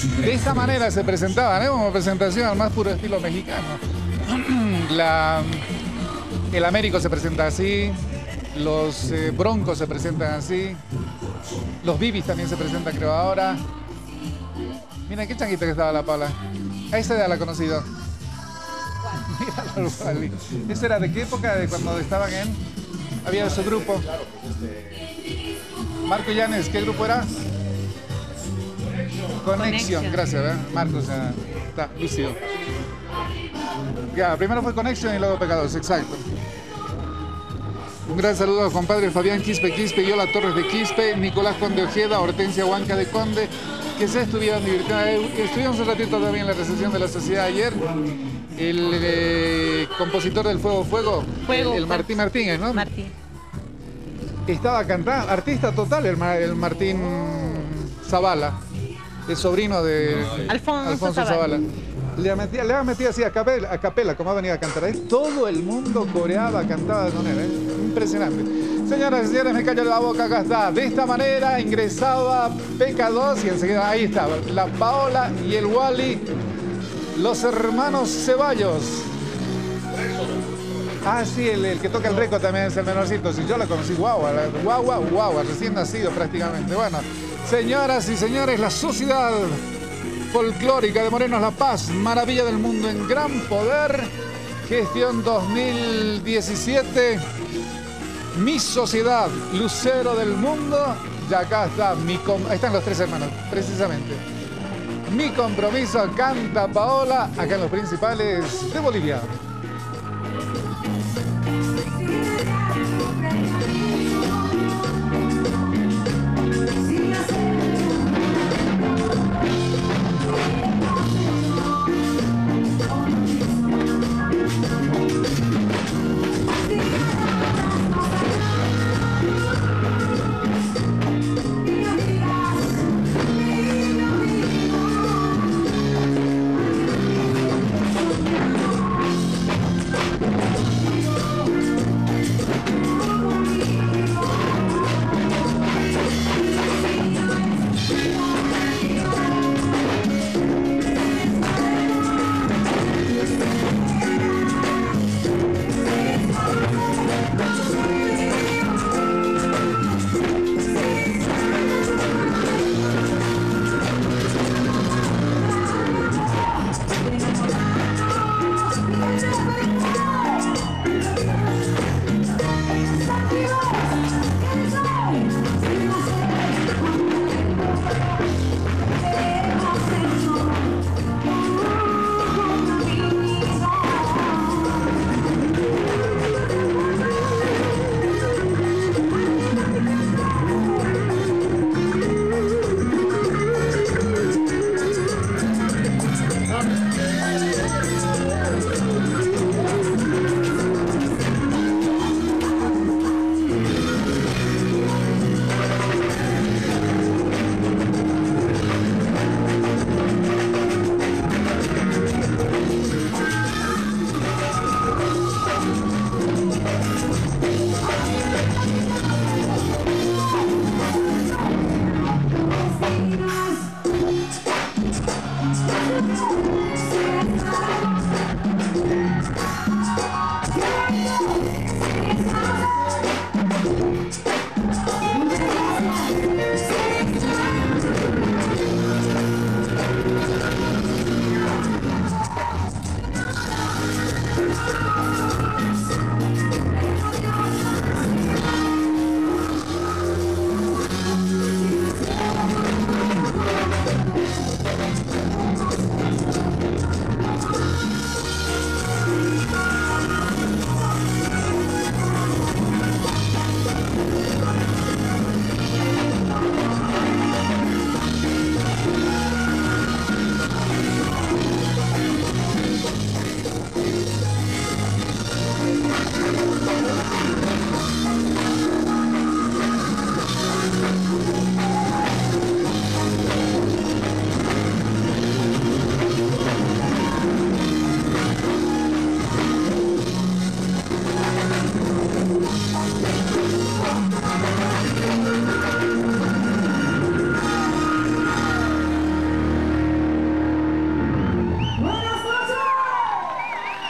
De esta manera se presentaban, ¿eh? Como presentación al más puro estilo mexicano. El Américo se presenta así, los Broncos se presentan así, los Bibis también se presentan, creo, ahora. Mira qué changuita que estaba la Paula. A esa ya la he conocido. Mira, Wally. ¿Esa era de qué época? De cuando estaban en... Había su grupo. Marco Llanes, ¿qué grupo era? Conexión, gracias, ¿verdad? Marcos ya está lúcido. Ya, primero fue Conexión y luego Pecados, exacto. Un gran saludo a Juan Padre Fabián Quispe, Yola Torres de Quispe, Nicolás Conde Ojeda, Hortensia Huanca de Conde, que se estuvieron divirtiendo. Estuvimos un ratito también en la recepción de la sociedad ayer. El compositor del Fuego, el Martín Martínez, ¿no? Martín. Estaba cantando, artista total, el Martín Zavala, el sobrino de Alfonso Zavala. Le ha metido así a capela, como ha venido a cantar. Todo el mundo coreaba, cantaba con él, ¿eh? Impresionante. Señoras y señores, me callo la boca, acá está. De esta manera ingresaba PK2 y enseguida ahí estaba la Paola y el Wally, los hermanos Ceballos. Ah, sí, el que toca el reco también es el menorcito. Si yo la conocí, guagua, recién nacido prácticamente. Bueno, señoras y señores, la sociedad folclórica de Morenos La Paz, maravilla del mundo en gran poder, gestión 2017, mi sociedad, lucero del mundo, y acá está, ahí están los tres hermanos, precisamente. Mi compromiso, canta Paola, acá en los principales de Bolivia.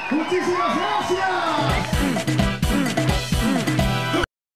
Muchísimas gracias.